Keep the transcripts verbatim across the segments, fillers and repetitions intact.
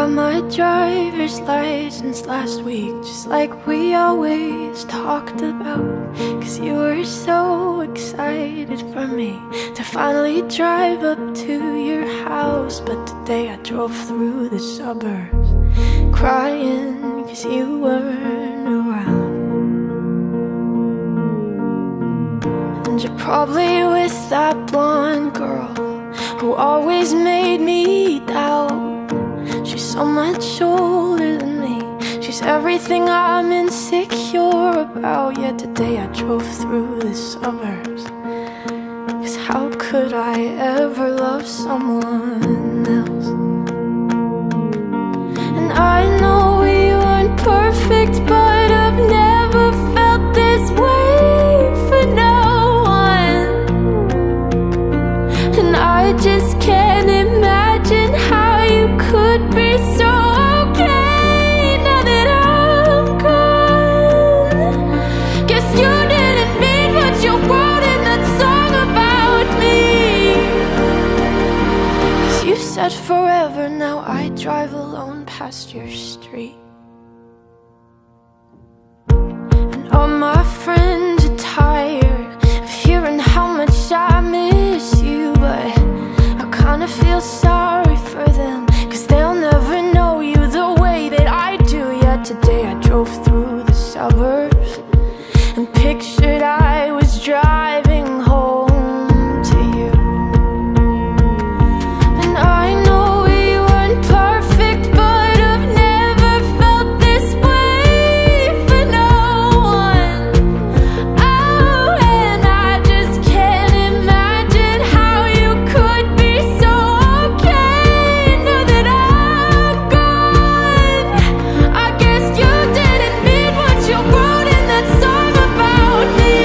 got my driver's license last week, just like we always talked about. Cause you were so excited for me to finally drive up to your house. But today I drove through the suburbs crying cause you weren't around. And you're probably with that blonde girl who always made me doubt. She's so much older than me, she's everything I'm insecure about. Yet today I drove through the suburbs, cause how could I ever love someone else? And I know we weren't perfect, but I've never felt this way for no one. And I just can't imagine how you could be so okay now that I'm gone. Guess you didn't mean what you wrote in that song about me. Cause you said forever, now I drive alone past your street. And all my friends are tired of hearing how much I miss you, but I kinda feel sorry for them, cause they'll never know you the way that I do. Yet today I drove through the suburbs and pictured I was driving home to you. And I know we weren't perfect, but I've never felt this way for no one. Oh, and I just can't imagine how you could be so okay now that I'm gone. I guess you didn't mean what you wrote in that song about me.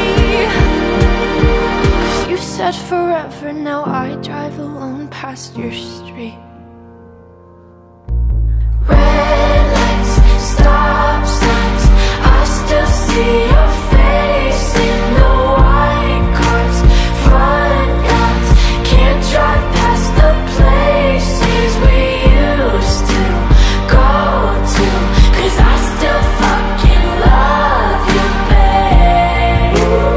Cause you said forever, now I drive alone past your street. Red lights, stop signs, I still see your face in the white cars, front yards. Can't drive past the places we used to go to, cause I still fucking love you, babe.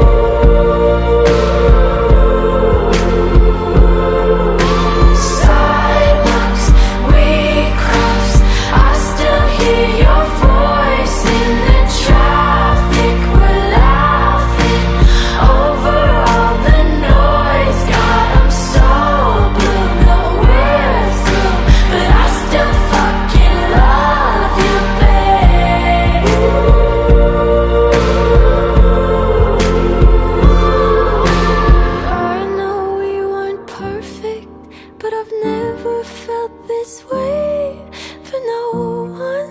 Sidewalks we crossed, I still hear your voice in the traffic. We're laughing over all the noise. God, I'm so blue, no we're through, but I still fucking love you, babe. I know we weren't perfect, but I've never felt this way for no one.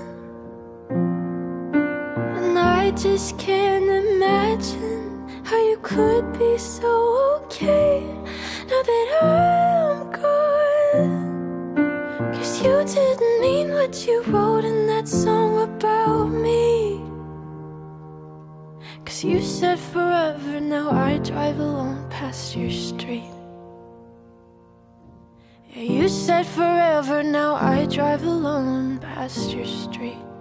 And I just can't imagine how you could be so okay now that I'm gone. Cause you didn't mean what you wrote in that song about me. Cause you said forever, now I drive alone past your street. Yeah, you said forever, now I drive alone past your street.